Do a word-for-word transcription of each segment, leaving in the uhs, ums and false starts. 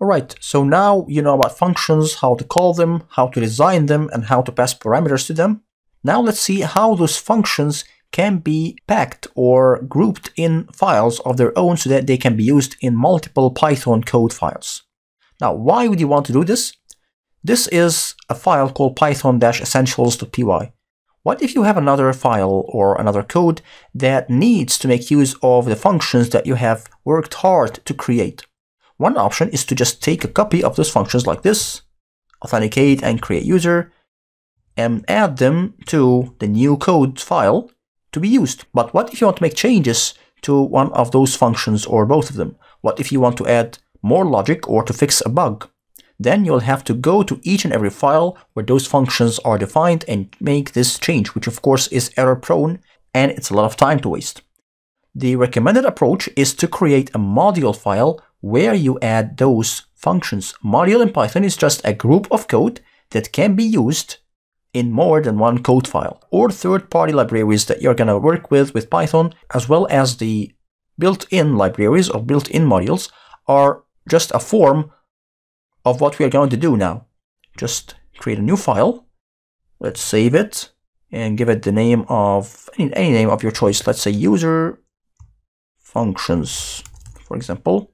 Alright, so now you know about functions, how to call them, how to design them, and how to pass parameters to them. Now let's see how those functions can be packed or grouped in files of their own so that they can be used in multiple Python code files. Now, why would you want to do this? This is a file called python-essentials.py. What if you have another file or another code that needs to make use of the functions that you have worked hard to create? One option is to just take a copy of those functions like this, authenticate and create user, and add them to the new code file to be used. But what if you want to make changes to one of those functions or both of them? What if you want to add more logic or to fix a bug? Then you'll have to go to each and every file where those functions are defined and make this change, which of course is error prone and it's a lot of time to waste. The recommended approach is to create a module file where you add those functions. Module in Python is just a group of code that can be used in more than one code file, or third-party libraries that you're going to work with with Python, as well as the built-in libraries or built-in modules are just a form of what we are going to do now. Just create a new file. Let's save it and give it the name of any, any name of your choice. Let's say user functions, for example,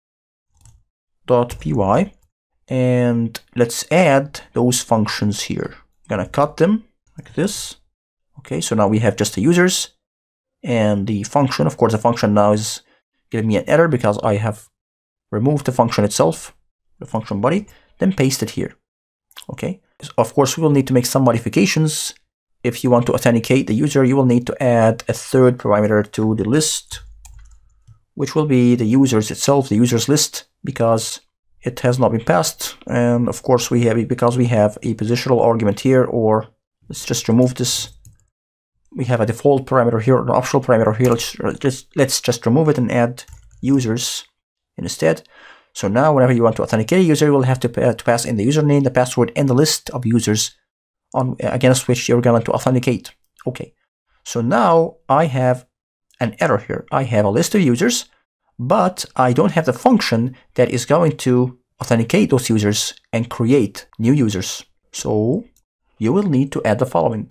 .py, and let's add those functions here. I'm gonna cut them like this. Okay, so now we have just the users and the function. Of course, the function now is giving me an error because I have removed the function itself, the function body, then paste it here. Okay, of course, we will need to make some modifications. If you want to authenticate the user, you will need to add a third parameter to the list, which will be the users itself, the users list, because it has not been passed. And of course, we have it because we have a positional argument here, or let's just remove this. We have a default parameter here, an optional parameter here. Let's just, let's just remove it and add users instead. So now whenever you want to authenticate a user, you will have to, uh, to pass in the username, the password, and the list of users on against which you're going to authenticate. Okay, so now I have an error here. I have a list of users, but I don't have the function that is going to authenticate those users and create new users. So you will need to add the following.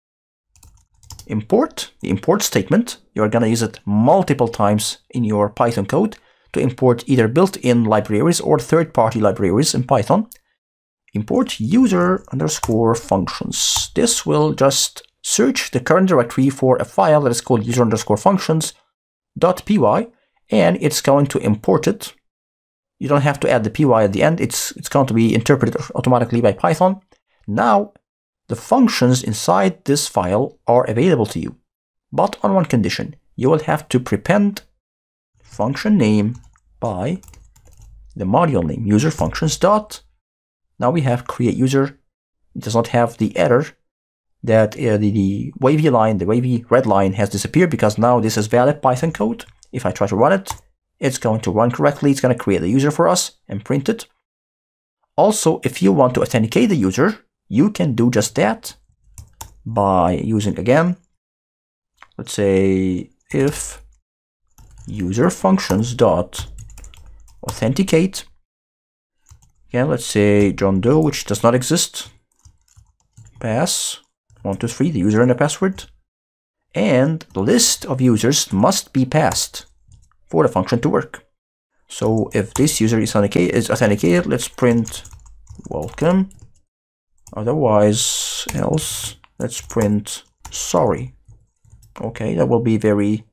Import, the import statement. You're going to use it multiple times in your Python code to import either built-in libraries or third-party libraries in Python. Import user underscore functions. This will just search the current directory for a file that is called user underscore functions dot py, and it's going to import it. You don't have to add the py at the end. It's, it's going to be interpreted automatically by Python. Now, the functions inside this file are available to you, but on one condition. You will have to prepend function name by the module name, user functions dot. Now we have create user. It does not have the error that uh, the, the wavy line, the wavy red line has disappeared because now this is valid Python code. If I try to run it, it's going to run correctly. It's going to create the user for us and print it. Also, if you want to authenticate the user, you can do just that by using, again, let's say if user functions dot authenticate. Again, let's say John Doe, which does not exist. Pass one, two, three, the user and the password. And the list of users must be passed for the function to work. So if this user is authenticated, is authenticated, let's print welcome. Otherwise, else, let's print sorry. Okay, that will be very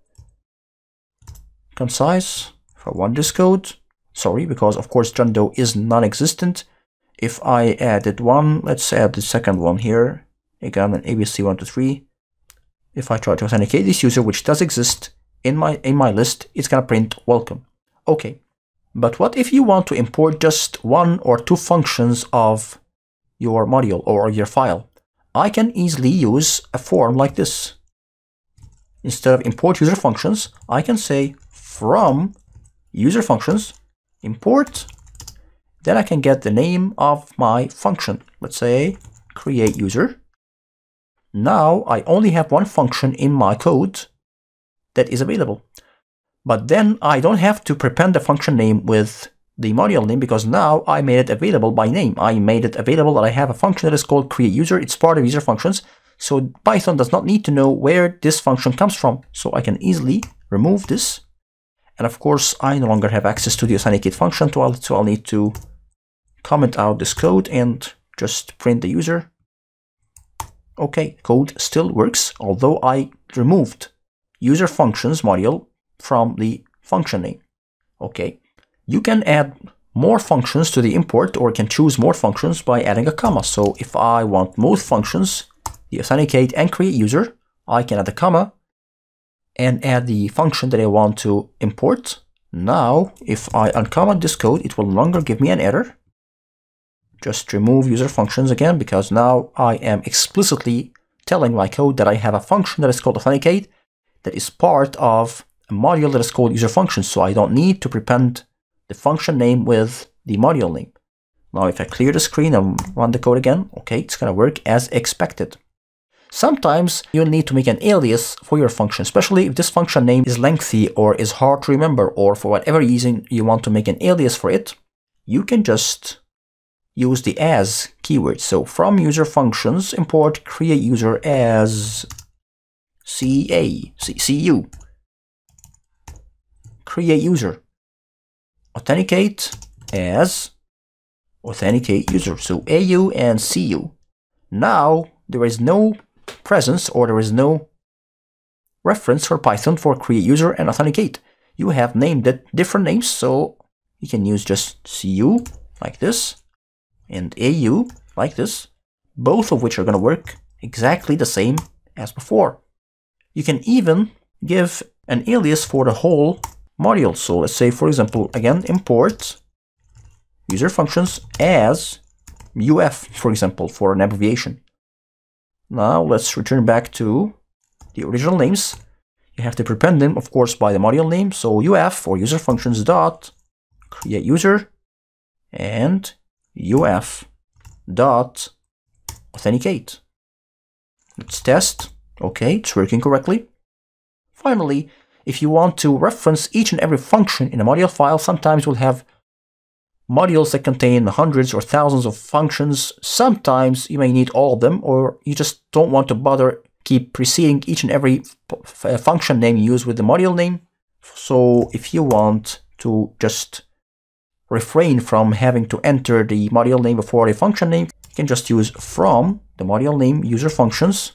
concise. If I run this code, sorry, because of course John Doe is non-existent. If I added one, let's add the second one here. Again, an A B C one two three. If I try to authenticate this user, which does exist in my in my list, it's gonna print welcome. Okay, but what if you want to import just one or two functions of your module or your file? I can easily use a form like this. Instead of import user functions, I can say from user functions import. Then I can get the name of my function. Let's say create user. Now I only have one function in my code that is available. But then I don't have to prepend the function name with the module name because now I made it available by name. I made it available that I have a function that is called createUser. It's part of user functions. So Python does not need to know where this function comes from. So I can easily remove this. And of course, I no longer have access to the authenticate function, so I'll, so I'll need to comment out this code and just print the user. Okay, code still works, although I removed user functions module from the function name. Okay, you can add more functions to the import or can choose more functions by adding a comma. So if I want both functions, the authenticate and create user, I can add a comma and add the function that I want to import. Now, if I uncomment this code, it will no longer give me an error. Just remove user functions again, because now I am explicitly telling my code that I have a function that is called authenticate that is part of a module that is called user functions. So I don't need to prepend the function name with the module name. Now, if I clear the screen and run the code again, okay, it's going to work as expected. Sometimes you'll need to make an alias for your function, especially if this function name is lengthy or is hard to remember, or for whatever reason you want to make an alias for it. You can just use the as keyword. So from user functions, import create user as ca, cu, create user, authenticate as authenticate user. So au and cu. Now there is no presence or there is no reference for Python for create user and authenticate. You have named it different names, so you can use just cu like this and au like this, both of which are going to work exactly the same as before. You can even give an alias for the whole module. So let's say, for example, again, import user functions as uf, for example, for an abbreviation. Now let's return back to the original names. You have to prepend them, of course, by the module name. So uf or user functions dot create user and uf dot authenticate. Let's test. Okay, it's working correctly. Finally, if you want to reference each and every function in a module file, sometimes we'll have modules that contain hundreds or thousands of functions. Sometimes you may need all of them, or you just don't want to bother keep preceding each and every function name you use with the module name. So if you want to just refrain from having to enter the module name before a function name, you can just use from the module name user functions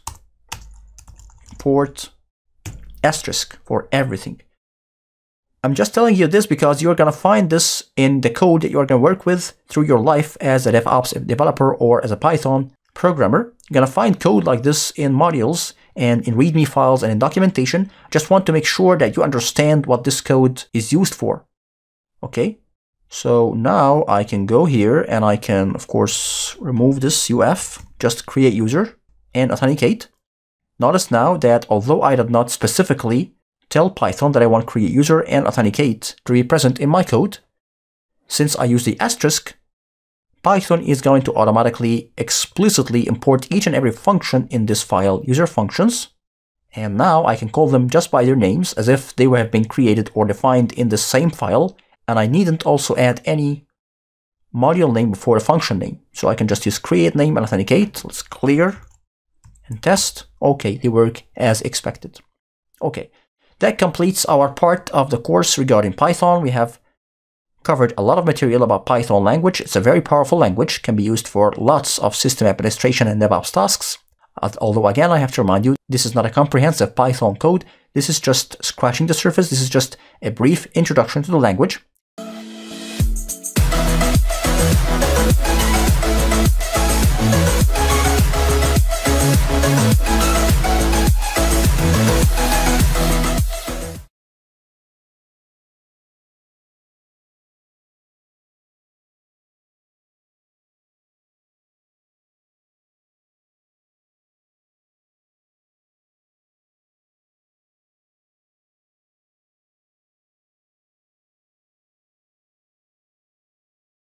import asterisk for everything. I'm just telling you this because you're going to find this in the code that you're going to work with through your life as a DevOps developer or as a Python programmer. You're going to find code like this in modules and in README files and in documentation. Just want to make sure that you understand what this code is used for. Okay, so now I can go here and I can, of course, remove this uf, just create user and authenticate. Notice now that although I did not specifically tell Python that I want create user and authenticate to be present in my code, since I use the asterisk, Python is going to automatically explicitly import each and every function in this file, user functions, and now I can call them just by their names as if they have been created or defined in the same file, and I needn't also add any module name before the function name. So I can just use create name and authenticate. Let's clear and test. Okay, they work as expected. Okay. That completes our part of the course regarding Python. We have covered a lot of material about Python language. It's a very powerful language, can be used for lots of system administration and DevOps tasks. Although again, I have to remind you, this is not a comprehensive Python code. This is just scratching the surface. This is just a brief introduction to the language.